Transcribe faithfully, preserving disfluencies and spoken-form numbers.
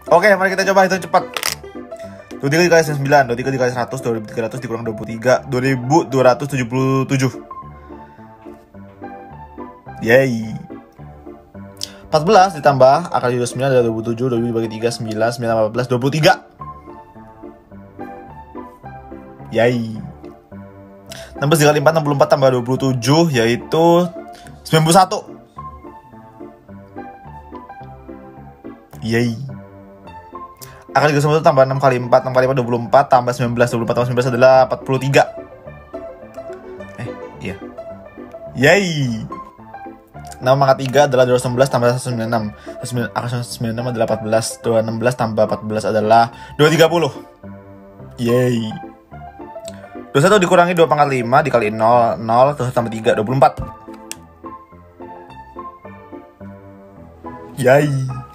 Oke, mari kita coba hitung cepat. dua puluh tiga dikali sembilan, dua puluh tiga dikali seratus, dua ribu tiga ratus dikurang dua puluh tiga, dua ribu dua ratus tujuh puluh tujuh. Yeay. empat belas ditambah akar dua puluh sembilan adalah dua puluh tujuh, dua ribu dibagi tiga, sembilan, sembilan tambah empat belas, dua puluh tiga. Yeay. enam belas dikali empat, enam puluh empat tambah dua puluh tujuh, yaitu sembilan puluh satu. Yeay. Akar tiga puluh satu tambah enam kali empat, enam kali empat, dua puluh empat, tambah sembilan belas, dua puluh empat tambah sembilan belas adalah empat puluh tiga. Eh, iya. Yeay. enam pangkat tiga adalah dua ratus enam belas tambah seratus sembilan puluh enam. Akar seratus sembilan puluh enam adalah empat belas. dua ratus enam belas tambah empat belas adalah dua ratus tiga puluh. Yeay. dua puluh satu dikurangi dua pangkat lima dikali nol, nol, terus tambah tiga, dua puluh empat. Yeay.